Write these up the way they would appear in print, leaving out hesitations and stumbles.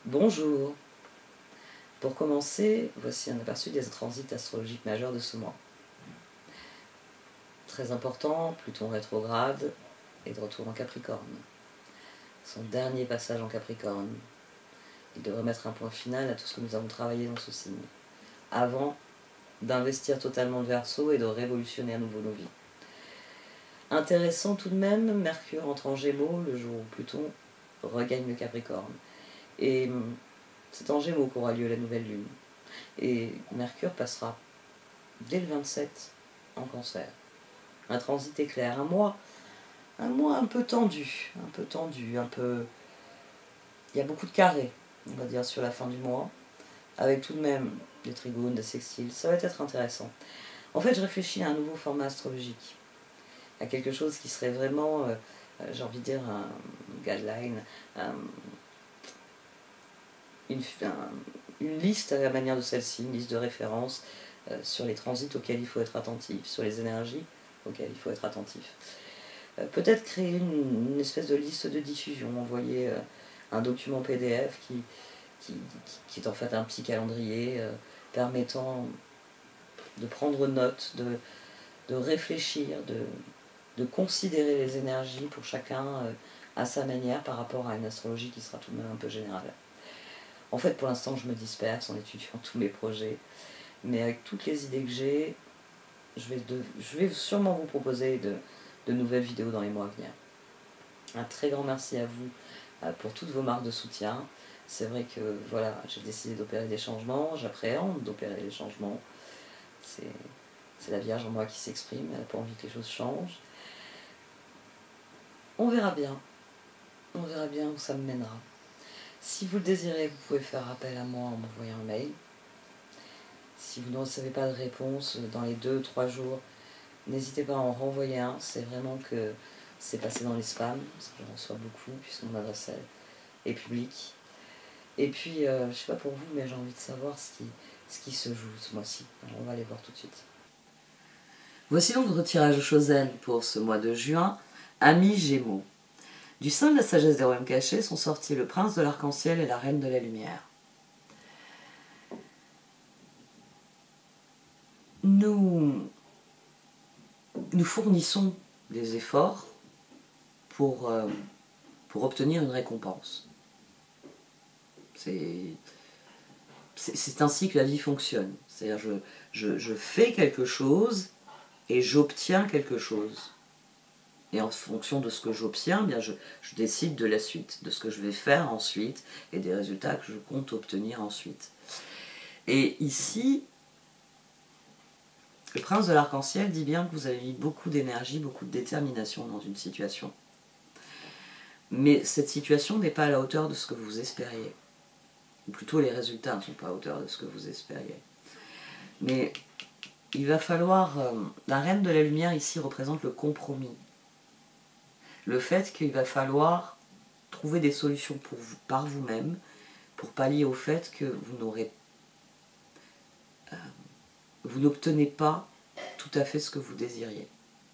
Bonjour. Pour commencer, voici un aperçu des transits astrologiques majeurs de ce mois. Très important, Pluton rétrograde est de retour en Capricorne. Son dernier passage en Capricorne. Il devrait mettre un point final à tout ce que nous avons travaillé dans ce signe, avant d'investir totalement le Verseau et de révolutionner à nouveau nos vies. Intéressant tout de même, Mercure entre en Gémeaux le jour où Pluton regagne le Capricorne. Et c'est en Gémeaux qu'aura lieu la nouvelle lune. Et Mercure passera dès le 27 en Cancer. Un transit éclair, un mois un peu tendu, il y a beaucoup de carrés, on va dire, sur la fin du mois, avec tout de même des trigones, des sextiles, ça va être intéressant. En fait, je réfléchis à un nouveau format astrologique, à quelque chose qui serait vraiment, j'ai envie de dire, un guideline, une liste à la manière de celle-ci, une liste de références sur les transits auxquels il faut être attentif, sur les énergies auxquelles il faut être attentif. Peut-être créer une espèce de liste de diffusion, envoyer un document PDF qui est en fait un petit calendrier permettant de prendre note, de réfléchir, de considérer les énergies pour chacun à sa manière par rapport à une astrologie qui sera tout de même un peu générale. En fait, pour l'instant, je me disperse en étudiant tous mes projets, mais avec toutes les idées que j'ai, je vais sûrement vous proposer de nouvelles vidéos dans les mois à venir. Un très grand merci à vous pour toutes vos marques de soutien. C'est vrai que voilà, j'ai décidé d'opérer des changements, j'appréhende d'opérer des changements. C'est la Vierge en moi qui s'exprime, elle n'a pas envie que les choses changent. On verra bien où ça me mènera. Si vous le désirez, vous pouvez faire appel à moi en m'envoyant un mail. Si vous ne recevez pas de réponse dans les 2-3 jours, n'hésitez pas à en renvoyer un. C'est vraiment que c'est passé dans les spams, parce que j'en reçois beaucoup, puisque mon adresse est publique. Et puis, je ne sais pas pour vous, mais j'ai envie de savoir ce qui se joue ce mois-ci. Alors, on va aller voir tout de suite. Voici donc votre tirage aux Chosen pour ce mois de juin. Amis Gémeaux. Du sein de la sagesse des royaumes cachés sont sortis le prince de l'arc-en-ciel et la reine de la lumière. Nous fournissons des efforts pour obtenir une récompense. C'est ainsi que la vie fonctionne. C'est-à-dire je fais quelque chose et j'obtiens quelque chose. Et en fonction de ce que j'obtiens, bien je décide de la suite, de ce que je vais faire ensuite et des résultats que je compte obtenir ensuite. Et ici, le prince de l'arc-en-ciel dit bien que vous avez mis beaucoup d'énergie, beaucoup de détermination dans une situation. Mais cette situation n'est pas à la hauteur de ce que vous espériez. Ou plutôt, les résultats ne sont pas à la hauteur de ce que vous espériez. Mais il va falloir... la reine de la lumière ici représente le compromis. Le fait qu'il va falloir trouver des solutions pour vous, par vous-même, pour pallier au fait que vous n'obtenez pas tout à fait ce que vous désiriez.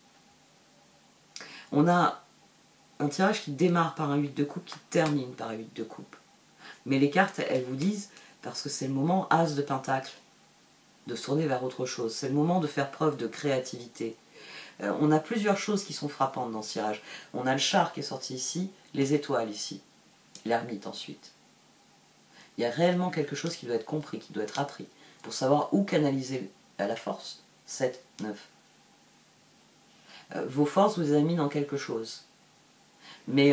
On a un tirage qui démarre par un 8 de coupe, qui termine par un 8 de coupe. Mais les cartes, elles vous disent, parce que c'est le moment As de Pentacle, de se tourner vers autre chose. C'est le moment de faire preuve de créativité. On a plusieurs choses qui sont frappantes dans ce tirage. On a le char qui est sorti ici, les étoiles ici, l'ermite ensuite. Il y a réellement quelque chose qui doit être compris, qui doit être appris, pour savoir où canaliser la force. 7, 9. Vos forces vous les mis dans quelque chose. Mais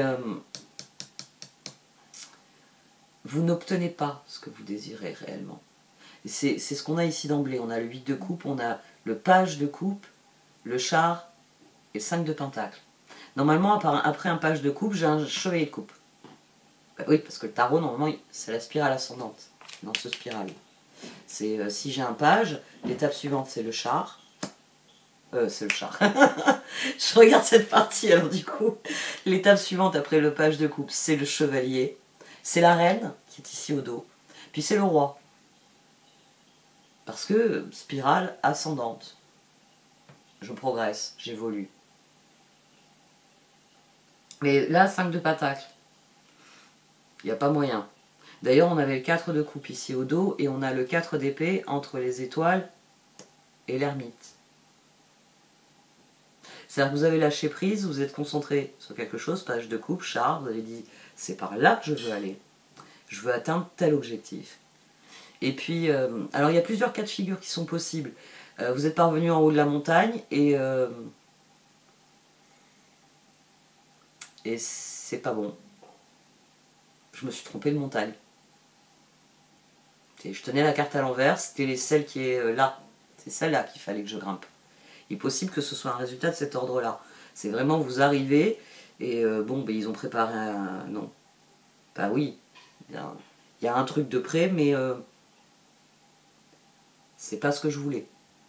vous n'obtenez pas ce que vous désirez réellement. C'est ce qu'on a ici d'emblée. On a le 8 de coupe, on a le page de coupe, le char et 5 de pentacle. Normalement, après un page de coupe, j'ai un chevalier de coupe. Ben oui, parce que le tarot, normalement, c'est la spirale ascendante, dans ce spirale. Si j'ai un page, l'étape suivante, c'est le char. C'est le char. Je regarde cette partie, alors du coup, l'étape suivante après le page de coupe, c'est le chevalier. C'est la reine, qui est ici au dos. Puis c'est le roi. Parce que spirale ascendante. Je progresse, j'évolue. Mais là, 5 de pentacle. Il n'y a pas moyen. D'ailleurs, on avait le 4 de coupe ici au dos, et on a le 4 d'épée entre les étoiles et l'ermite. C'est-à-dire que vous avez lâché prise, vous êtes concentré sur quelque chose, page de coupe, char, vous avez dit, c'est par là que je veux aller. Je veux atteindre tel objectif. Et puis, alors il y a plusieurs cas de figure qui sont possibles. Vous êtes parvenu en haut de la montagne, et c'est pas bon. Je me suis trompé de montagne. Je tenais la carte à l'envers, c'était celle qui est là. C'est celle-là qu'il fallait que je grimpe. Il est possible que ce soit un résultat de cet ordre-là. C'est vraiment vous arrivez, et bon, ben, ils ont préparé un... Non. Bah oui, il y a un truc de près, mais c'est pas ce que je voulais.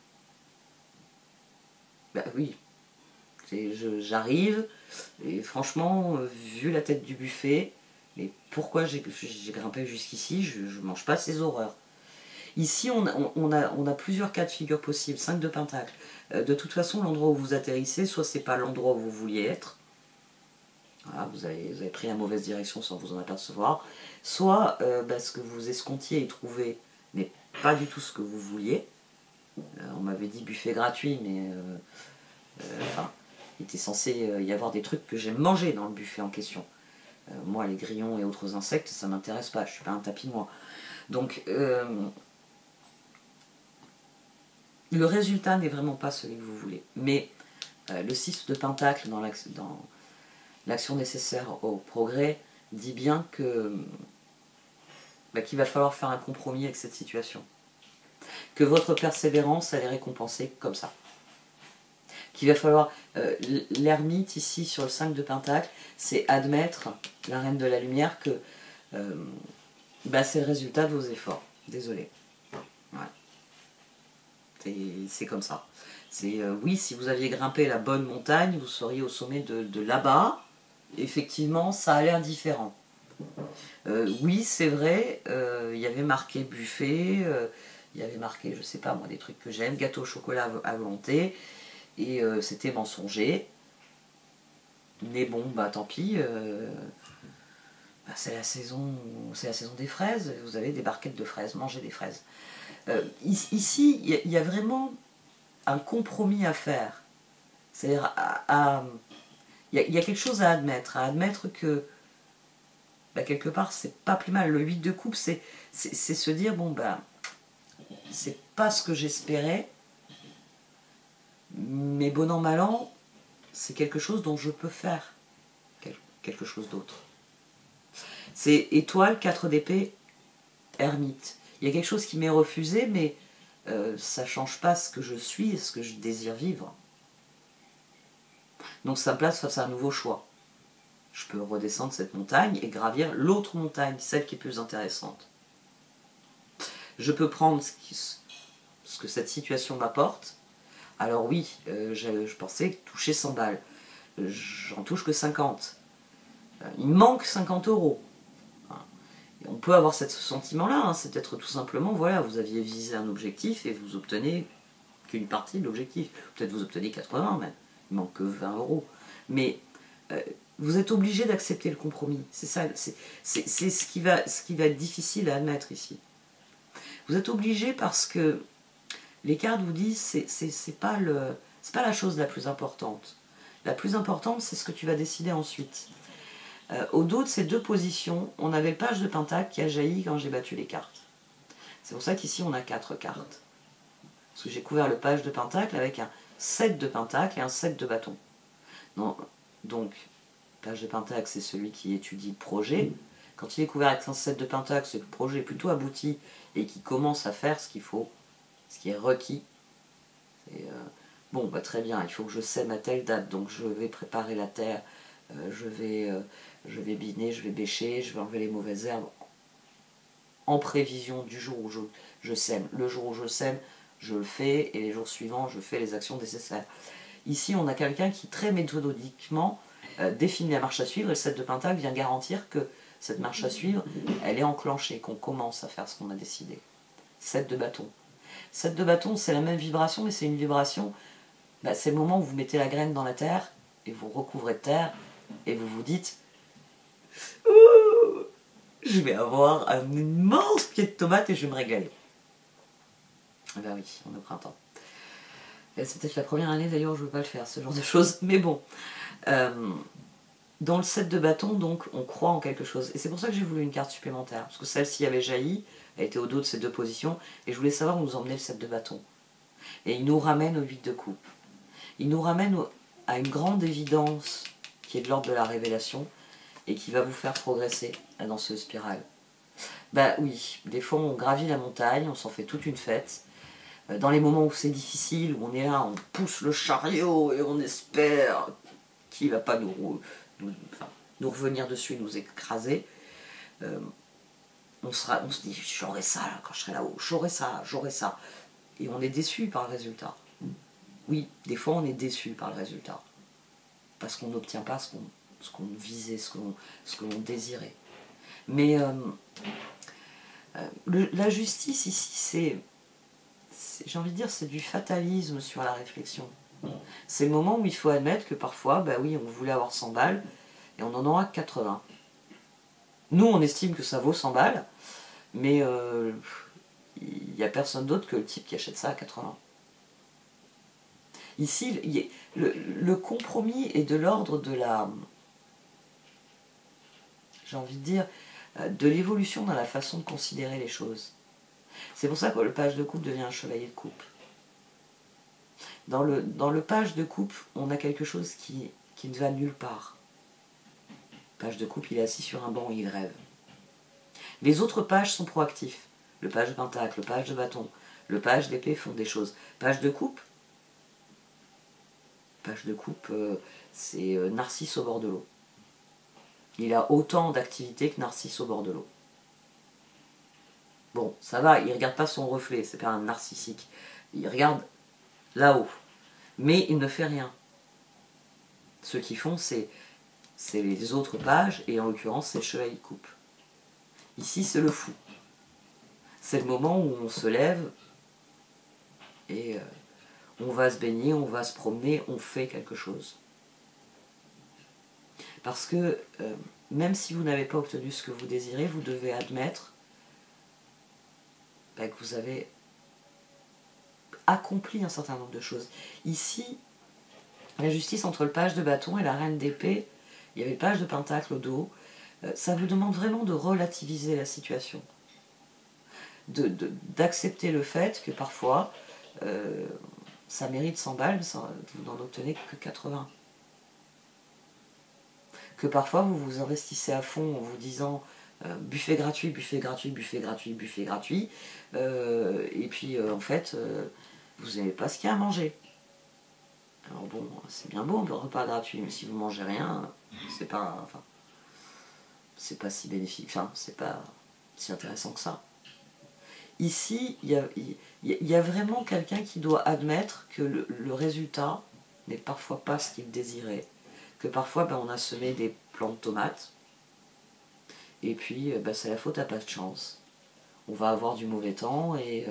Bah oui. J'arrive, et franchement, vu la tête du buffet, mais pourquoi j'ai grimpé jusqu'ici, je mange pas ces horreurs. Ici, on a plusieurs cas de figure possibles, 5 de pentacle. De toute façon, l'endroit où vous atterrissez, soit c'est pas l'endroit où vous vouliez être, voilà, vous avez pris la mauvaise direction sans vous en apercevoir, soit ce que vous escomptiez et trouvé n'est pas du tout ce que vous vouliez. On m'avait dit buffet gratuit, mais enfin, il était censé y avoir des trucs que j'aime manger dans le buffet en question. Moi, les grillons et autres insectes, ça m'intéresse pas, je suis pas un tapis-noir. Donc, le résultat n'est vraiment pas celui que vous voulez. Mais le 6 de pentacle dans l'action nécessaire au progrès dit bien que qu'il va falloir faire un compromis avec cette situation. Que votre persévérance, elle est récompensée comme ça. Qu'il va falloir... l'ermite ici sur le 5 de pentacle, c'est admettre, la reine de la lumière, que c'est le résultat de vos efforts. Désolé. Ouais. C'est comme ça. Oui, si vous aviez grimpé la bonne montagne, vous seriez au sommet de là-bas. Effectivement, ça a l'air différent. Oui, c'est vrai, il y avait marqué buffet, il y avait marqué, je sais pas moi, des trucs que j'aime, gâteau au chocolat à volonté, et c'était mensonger. Mais bon, bah tant pis, c'est la saison des fraises, vous avez des barquettes de fraises, mangez des fraises. Ici, il y a vraiment un compromis à faire. C'est-à-dire, il y a quelque chose à admettre que, quelque part, c'est pas plus mal. Le 8 de coupe, c'est se dire, bon, c'est pas ce que j'espérais, mais bon an, mal an, c'est quelque chose dont je peux faire quelque chose d'autre. C'est étoile, 4 d'épée, ermite. Il y a quelque chose qui m'est refusé, mais ça change pas ce que je suis et ce que je désire vivre. Donc ça me place face à un nouveau choix. Je peux redescendre cette montagne et gravir l'autre montagne, celle qui est plus intéressante. Je peux prendre ce que cette situation m'apporte. Alors oui, je pensais toucher 100 balles. J'en touche que 50. Il me manque 50 €. On peut avoir ce sentiment-là, hein, c'est peut-être tout simplement, voilà, vous aviez visé un objectif et vous obtenez qu'une partie de l'objectif. Peut-être vous obtenez 80 même, il manque que 20 €. Mais vous êtes obligé d'accepter le compromis. C'est ça, c'est ce qui va être difficile à admettre ici. Vous êtes obligé parce que les cartes vous disent c'est pas la chose la plus importante. La plus importante, c'est ce que tu vas décider ensuite. Au dos de ces deux positions, on avait le page de pentacle qui a jailli quand j'ai battu les cartes. C'est pour ça qu'ici on a 4 cartes. Parce que j'ai couvert le page de pentacle avec un 7 de pentacle et un 7 de bâton. Non, donc, page de pentacle, c'est celui qui étudie le projet. Quand il est couvert avec un 7 de pentacle, c'est que le projet est plutôt abouti et qui commence à faire ce qu'il faut, ce qui est requis. Bon, très bien, il faut que je sème à telle date, donc je vais préparer la terre, je vais biner, je vais bêcher, je vais enlever les mauvaises herbes en prévision du jour où je sème. Le jour où je sème, je le fais, et les jours suivants, je fais les actions nécessaires. Ici, on a quelqu'un qui, très méthodiquement, définit la marche à suivre, et le 7 de pentacle vient garantir que cette marche à suivre, elle est enclenchée, qu'on commence à faire ce qu'on a décidé. 7 de bâton. 7 de bâton, c'est la même vibration, mais c'est une vibration, c'est le moment où vous mettez la graine dans la terre, et vous recouvrez de terre, et vous vous dites « Ouh, je vais avoir un immense pied de tomate et je vais me régaler. Ben oui, on est au printemps. C'est peut-être la première année d'ailleurs où je ne veux pas le faire, ce genre de choses, mais bon. Dans le set de bâtons, donc, on croit en quelque chose. Et c'est pour ça que j'ai voulu une carte supplémentaire. Parce que celle-ci avait jailli, elle était au dos de ces deux positions, et je voulais savoir où nous emmenait le set de bâtons. Et il nous ramène au 8 de coupe. Il nous ramène à une grande évidence qui est de l'ordre de la révélation, et qui va vous faire progresser la danseuse spirale. Bah oui, des fois on gravit la montagne, on s'en fait toute une fête. Dans les moments où c'est difficile, où on est là, on pousse le chariot et on espère qu'il ne va pas nous revenir dessus et nous écraser. On se dit, j'aurai ça là, quand je serai là-haut, j'aurai ça. Et on est déçu par le résultat. Oui, des fois on est déçu par le résultat. Parce qu'on n'obtient pas ce qu'on visait, ce que l'on désirait. Mais la justice ici, j'ai envie de dire, c'est du fatalisme sur la réflexion. C'est le moment où il faut admettre que parfois, bah oui, on voulait avoir 100 balles et on en aura 80. Nous, on estime que ça vaut 100 balles, mais il n'y a personne d'autre que le type qui achète ça à 80. Ici, le compromis est de l'ordre de la... J'ai envie de dire, de l'évolution dans la façon de considérer les choses. C'est pour ça que le page de coupe devient un chevalier de coupe. Dans le page de coupe, on a quelque chose qui ne va nulle part. Le page de coupe, il est assis sur un banc et il rêve. Les autres pages sont proactifs. Le page de pentacle, le page de bâton, le page d'épée font des choses. Page de coupe, c'est Narcisse au bord de l'eau. Il a autant d'activités que Narcisse au bord de l'eau. Bon, ça va, il ne regarde pas son reflet, c'est pas un narcissique. Il regarde là-haut. Mais il ne fait rien. Ce qu'ils font, c'est les autres pages, et en l'occurrence, c'est le chevalier de coupe. Ici, c'est le fou. C'est le moment où on se lève, et on va se baigner, on va se promener, on fait quelque chose. Parce que, même si vous n'avez pas obtenu ce que vous désirez, vous devez admettre que vous avez accompli un certain nombre de choses. Ici, la justice entre le page de bâton et la reine d'épée, il y avait le page de pentacle au dos, ça vous demande vraiment de relativiser la situation. D'accepter le fait que parfois, ça mérite 100 balles, vous n'en obtenez que 80. Que parfois vous vous investissez à fond en vous disant buffet gratuit, buffet gratuit, buffet gratuit, buffet gratuit, et puis en fait, vous n'avez pas ce qu'il y a à manger. Alors bon, c'est bien beau, un repas gratuit, mais si vous mangez rien, c'est pas si bénéfique, enfin, c'est pas si intéressant que ça. Ici, il y a vraiment quelqu'un qui doit admettre que le résultat n'est parfois pas ce qu'il désirait. Que parfois, on a semé des plants de tomates, et puis c'est la faute à pas de chance. On va avoir du mauvais temps, et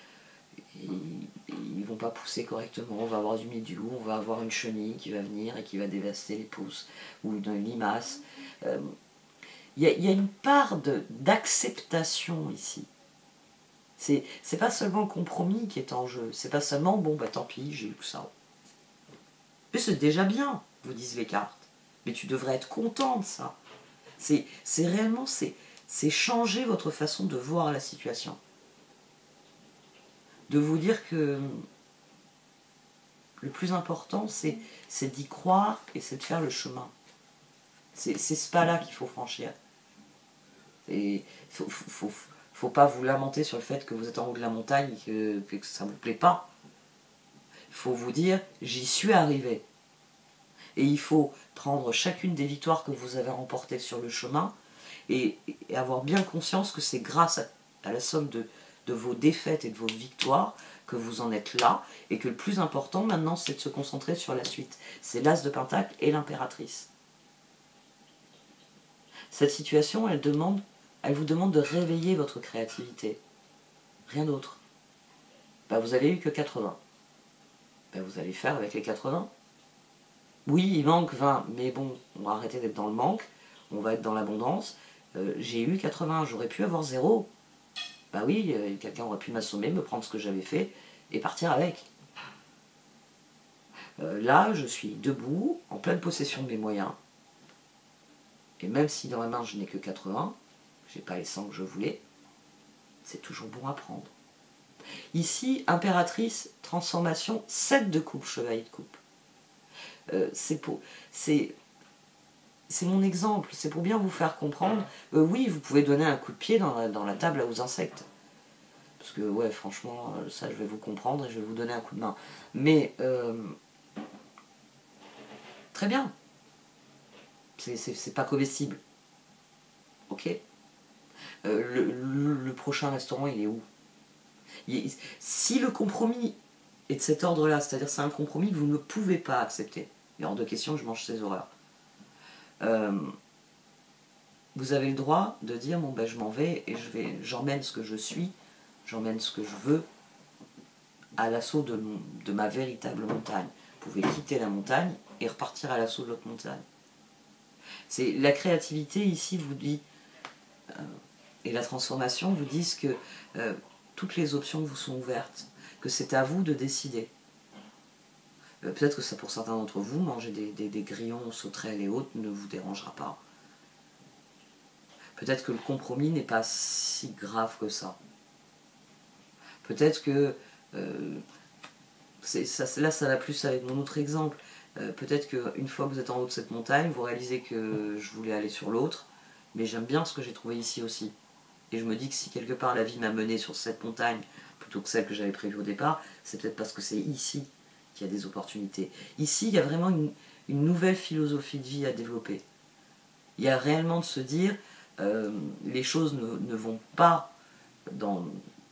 ils vont pas pousser correctement, on va avoir du mildiou, on va avoir une chenille qui va venir et qui va dévaster les pousses, ou une limace. Il y a une part d'acceptation ici. C'est pas seulement le compromis qui est en jeu, c'est pas seulement bon tant pis, j'ai eu que ça. Mais c'est déjà bien, vous disent les cartes. Mais tu devrais être content de ça. C'est réellement, c'est changer votre façon de voir la situation. De vous dire que le plus important, c'est d'y croire et c'est de faire le chemin. C'est ce pas-là qu'il faut franchir. Il faut pas vous lamenter sur le fait que vous êtes en haut de la montagne et que ça ne vous plaît pas. Il faut vous dire, j'y suis arrivé. Et il faut prendre chacune des victoires que vous avez remportées sur le chemin et avoir bien conscience que c'est grâce à la somme de vos défaites et de vos victoires que vous en êtes là, et que le plus important maintenant, c'est de se concentrer sur la suite. C'est l'As de Pentacle et l'impératrice. Cette situation, elle vous demande de réveiller votre créativité. Rien d'autre. Vous avez eu que 80. Vous allez faire avec les 80. Oui, il manque 20, mais bon, on va arrêter d'être dans le manque, on va être dans l'abondance, J'ai eu 80, j'aurais pu avoir 0. Bah oui, quelqu'un aurait pu m'assommer, me prendre ce que j'avais fait et partir avec. Là, je suis debout, en pleine possession de mes moyens. Et même si dans la main je n'ai que 80, j'ai pas les 100 que je voulais, c'est toujours bon à prendre. Ici, impératrice, transformation, 7 de coupe, chevalier de coupe. C'est mon exemple, c'est pour bien vous faire comprendre. Oui, vous pouvez donner un coup de pied dans la table aux insectes. Parce que, ouais, franchement, ça, je vais vous comprendre et je vais vous donner un coup de main. Mais, très bien. C'est pas comestible. Ok. Le prochain restaurant, il est où? Si le compromis est de cet ordre-là, c'est-à-dire c'est un compromis que vous ne pouvez pas accepter, il est hors de question que je mange ces horreurs. Vous avez le droit de dire bon ben je m'en vais et j'emmène ce que je suis, j'emmène ce que je veux à l'assaut de ma véritable montagne. Vous pouvez quitter la montagne et repartir à l'assaut de l'autre montagne. C'est la créativité ici vous dit et la transformation vous disent que toutes les options vous sont ouvertes, que c'est à vous de décider. Peut-être que ça pour certains d'entre vous, manger des grillons, sauterelles et autres ne vous dérangera pas. Peut-être que le compromis n'est pas si grave que ça. Peut-être que là ça va plus avec mon autre exemple. Peut-être qu'une fois que vous êtes en haut de cette montagne, vous réalisez que je voulais aller sur l'autre, mais j'aime bien ce que j'ai trouvé ici aussi. Et je me dis que si quelque part la vie m'a mené sur cette montagne plutôt que celle que j'avais prévue au départ, c'est peut-être parce que c'est ici qu'il y a des opportunités. Ici, il y a vraiment une nouvelle philosophie de vie à développer. Il y a réellement de se dire, les choses ne vont pas dans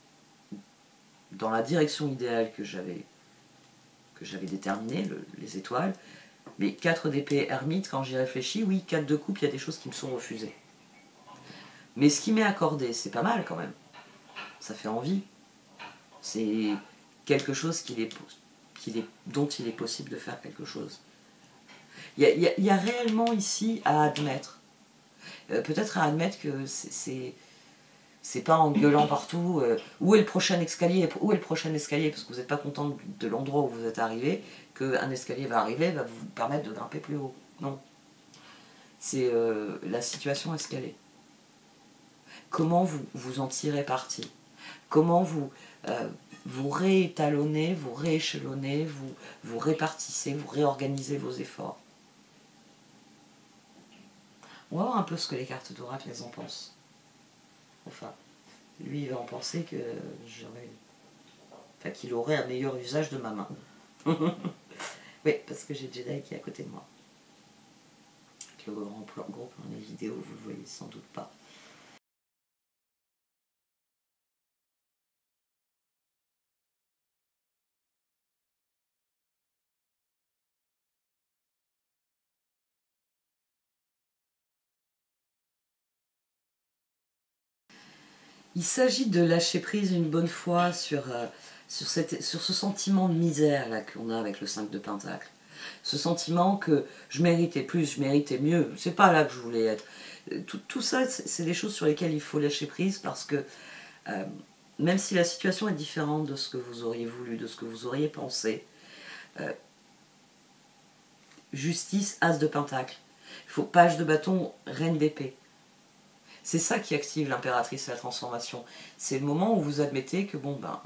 la direction idéale que j'avais déterminée, les étoiles, mais 4 d'épée ermite, quand j'y réfléchis, oui, 4 de coupe, il y a des choses qui me sont refusées. Mais ce qui m'est accordé, c'est pas mal quand même. Ça fait envie. C'est quelque chose dont il est possible de faire quelque chose. Il y a réellement ici à admettre. Peut-être à admettre que c'est pas en gueulant partout où est le prochain escalier, où est le prochain escalier, parce que vous n'êtes pas content de l'endroit où vous êtes arrivé, qu'un escalier va arriver, va vous permettre de grimper plus haut. Non. C'est la situation escalier. Comment vous en tirez parti? Comment vous réétalonnez, vous rééchelonnez, vous répartissez, vous réorganisez vos efforts? On va voir un peu ce que les cartes d'oracle en pensent. Enfin, lui il va en penser que qu'il aurait un meilleur usage de ma main. Oui, parce que j'ai Jedi qui est à côté de moi. Avec le gros plan des vidéos, vous le voyez sans doute pas. Il s'agit de lâcher prise une bonne fois sur ce sentiment de misère là qu'on a avec le 5 de Pentacle. Ce sentiment que je méritais plus, je méritais mieux, c'est pas là que je voulais être. Tout ça, c'est des choses sur lesquelles il faut lâcher prise parce que même si la situation est différente de ce que vous auriez voulu, de ce que vous auriez pensé, justice, as de Pentacle. Il faut page de bâton, reine d'épée. C'est ça qui active l'impératrice et la transformation. C'est le moment où vous admettez que bon ben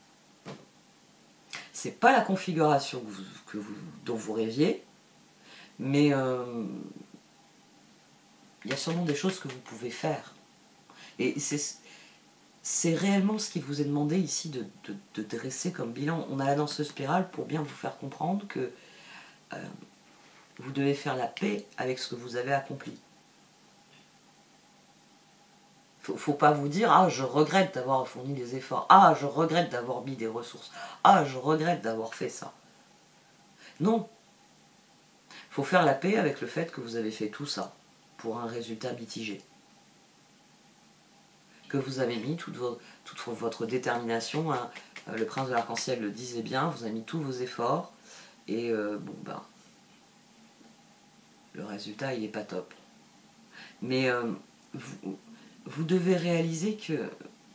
c'est pas la configuration dont vous rêviez, mais il y a sûrement des choses que vous pouvez faire. Et c'est réellement ce qui vous est demandé ici de dresser comme bilan. On a la danseuse spirale pour bien vous faire comprendre que vous devez faire la paix avec ce que vous avez accompli. Faut pas vous dire « Ah, je regrette d'avoir fourni des efforts. Ah, je regrette d'avoir mis des ressources. Ah, je regrette d'avoir fait ça. » Non. Faut faire la paix avec le fait que vous avez fait tout ça pour un résultat mitigé. Que vous avez mis toute votre détermination. Hein. Le prince de l'arc-en-ciel le disait bien, vous avez mis tous vos efforts. Et bon, le résultat, il n'est pas top. Mais vous devez réaliser que,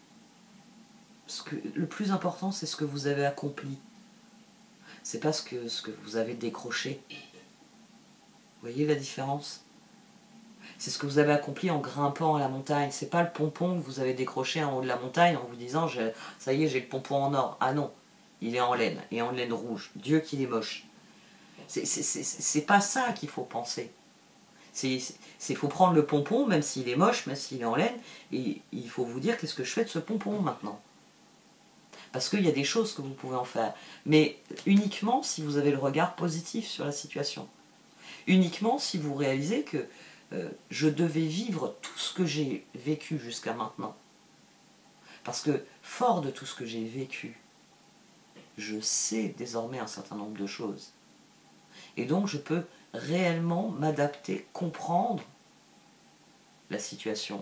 le plus important, c'est ce que vous avez accompli. C'est pas ce que vous avez décroché. Vous voyez la différence? C'est ce que vous avez accompli en grimpant à la montagne. C'est pas le pompon que vous avez décroché en haut de la montagne en vous disant ça y est, j'ai le pompon en or. Ah non, il est en laine, et en laine rouge. Dieu qu'il est moche. C'est pas ça qu'il faut penser. Il faut prendre le pompon, même s'il est moche, même s'il est en laine, et il faut vous dire qu'est-ce que je fais de ce pompon maintenant. Parce qu'il y a des choses que vous pouvez en faire. Mais uniquement si vous avez le regard positif sur la situation. Uniquement si vous réalisez que je devais vivre tout ce que j'ai vécu jusqu'à maintenant. Parce que fort de tout ce que j'ai vécu, je sais désormais un certain nombre de choses. Et donc je peux réellement m'adapter, comprendre la situation.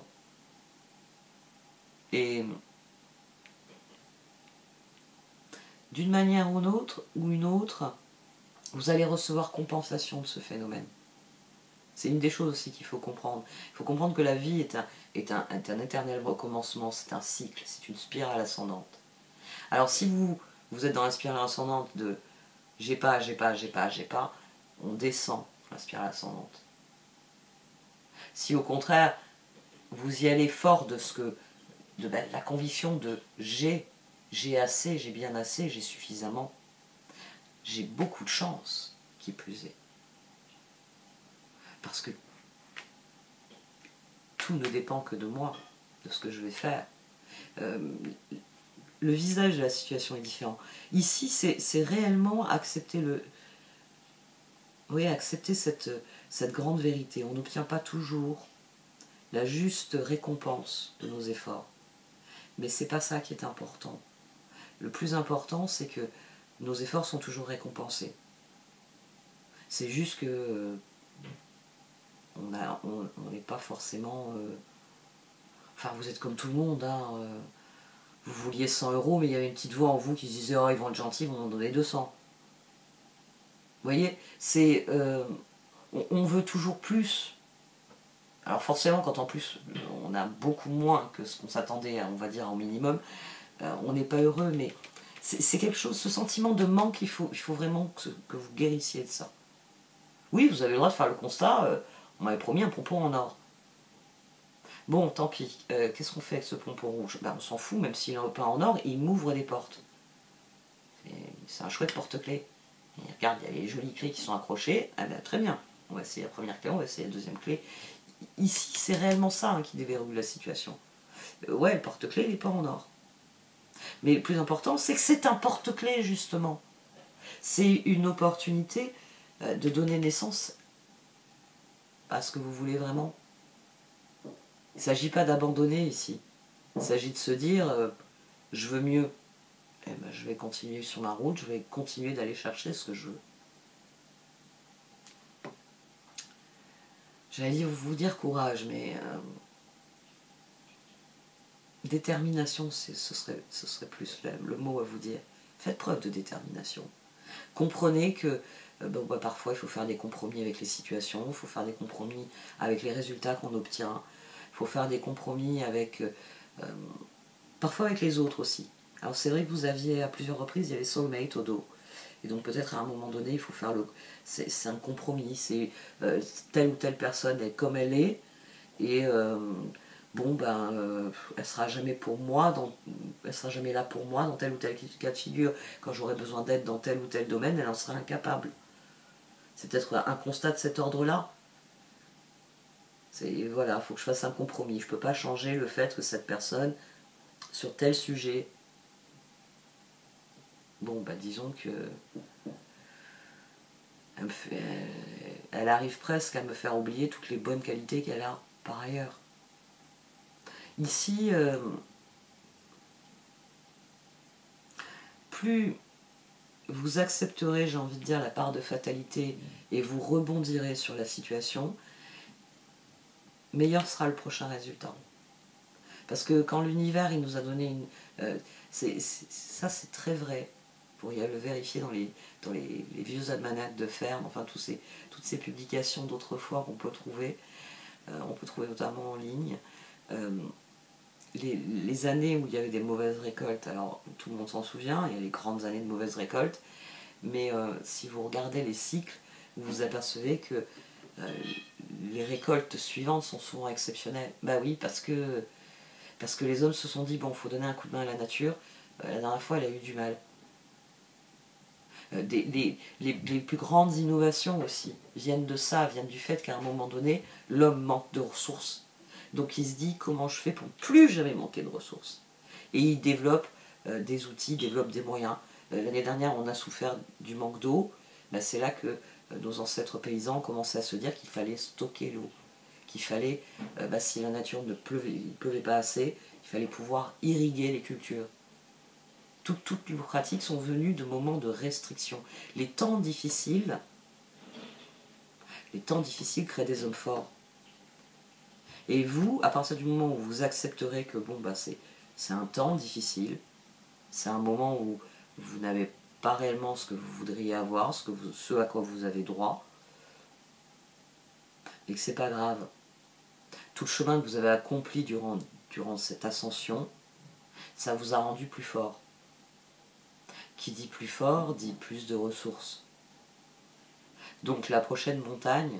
Et d'une manière ou une autre, vous allez recevoir compensation de ce phénomène. C'est une des choses aussi qu'il faut comprendre. Il faut comprendre que la vie est un éternel recommencement, c'est un cycle, c'est une spirale ascendante. Alors si vous êtes dans la spirale ascendante de j'ai pas, on descend la spirale ascendante. Si au contraire, vous y allez fort de la conviction de j'ai assez, j'ai bien assez, j'ai suffisamment, j'ai beaucoup de chance, qui plus est. Parce que tout ne dépend que de moi, de ce que je vais faire. Le visage de la situation est différent. Ici, c'est réellement accepter accepter cette grande vérité. On n'obtient pas toujours la juste récompense de nos efforts. Mais c'est pas ça qui est important. Le plus important, c'est que nos efforts sont toujours récompensés. C'est juste que on n'est pas forcément... Enfin, vous êtes comme tout le monde, hein, vous vouliez 100 €, mais il y avait une petite voix en vous qui disait « Oh, ils vont être gentils, ils vont en donner 200 ». Vous voyez, on veut toujours plus. Alors forcément, quand en plus on a beaucoup moins que ce qu'on s'attendait, on va dire, au minimum, on n'est pas heureux, mais c'est quelque chose, ce sentiment de manque, il faut vraiment que vous guérissiez de ça. Oui, vous avez le droit de faire le constat, on m'avait promis un pompon en or. Bon, tant pis, qu'est-ce qu'on fait avec ce pompon rouge? On s'en fout, même s'il n'est pas en or, il m'ouvre des portes. C'est un chouette porte-clés. Regarde, il y a les jolies clés qui sont accrochées, ah ben, très bien, on va essayer la première clé, on va essayer la deuxième clé. Ici, c'est réellement ça qui déverrouille la situation. Ouais, le porte-clés, il n'est pas en or. Mais le plus important, c'est que c'est un porte-clés, justement. C'est une opportunité de donner naissance à ce que vous voulez vraiment. Il ne s'agit pas d'abandonner ici. Il s'agit de se dire, je veux mieux. Eh ben, je vais continuer sur ma route, je vais continuer d'aller chercher ce que je veux. J'allais vous dire courage, mais détermination, ce serait plus le mot à vous dire. Faites preuve de détermination. Comprenez que parfois il faut faire des compromis avec les situations, il faut faire des compromis avec les résultats qu'on obtient, il faut faire des compromis avec parfois avec les autres aussi. Alors c'est vrai que vous aviez à plusieurs reprises, il y avait soulmate au dos. Et donc peut-être à un moment donné, il faut faire c'est un compromis, c'est telle ou telle personne est comme elle est, et elle sera jamais pour moi, elle sera jamais là pour moi dans tel ou tel cas de figure. Quand j'aurai besoin d'aide dans tel ou tel domaine, elle en sera incapable. C'est peut-être un constat de cet ordre-là. Voilà, il faut que je fasse un compromis. Je ne peux pas changer le fait que cette personne, sur tel sujet, disons que elle arrive presque à me faire oublier toutes les bonnes qualités qu'elle a par ailleurs. Ici, plus vous accepterez, j'ai envie de dire, la part de fatalité et vous rebondirez sur la situation, meilleur sera le prochain résultat. Parce que quand l'univers il nous a donné ça c'est très vrai. Vous pourriez le vérifier dans les vieux almanachs de ferme, enfin toutes ces publications d'autrefois qu'on peut trouver. on peut trouver notamment en ligne. Les années où il y avait des mauvaises récoltes, alors tout le monde s'en souvient, il y a les grandes années de mauvaises récoltes, mais si vous regardez les cycles, vous vous apercevez que les récoltes suivantes sont souvent exceptionnelles. Bah oui, parce que les hommes se sont dit, bon, il faut donner un coup de main à la nature. La dernière fois, elle a eu du mal. Les plus grandes innovations aussi viennent de ça, viennent du fait qu'à un moment donné, l'homme manque de ressources. Donc il se dit, comment je fais pour plus jamais manquer de ressources? Et il développe des outils, développe des moyens. L'année dernière, on a souffert du manque d'eau. Ben, c'est là que nos ancêtres paysans commençaient à se dire qu'il fallait stocker l'eau. Qu'il fallait, si la nature ne pleuvait pas assez, il fallait pouvoir irriguer les cultures. Toutes les pratiques sont venues de moments de restriction. Les temps difficiles créent des hommes forts. Et vous, à partir du moment où vous accepterez que bon, c'est un temps difficile, c'est un moment où vous n'avez pas réellement ce que vous voudriez avoir, ce à quoi vous avez droit, et que c'est pas grave. Tout le chemin que vous avez accompli durant cette ascension, ça vous a rendu plus fort. Qui dit plus fort, dit plus de ressources. Donc la prochaine montagne,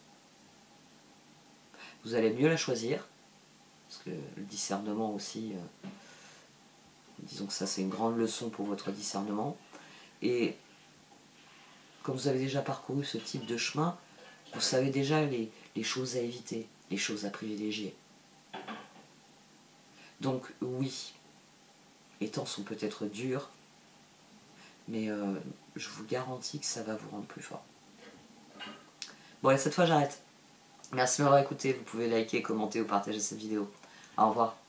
vous allez mieux la choisir, parce que le discernement aussi, disons que ça c'est une grande leçon pour votre discernement. Et comme vous avez déjà parcouru ce type de chemin, vous savez déjà les choses à éviter, les choses à privilégier. Donc oui, les temps sont peut-être durs, mais je vous garantis que ça va vous rendre plus fort. Bon, et cette fois j'arrête. Merci de m'avoir écouté, vous pouvez liker, commenter ou partager cette vidéo. Au revoir.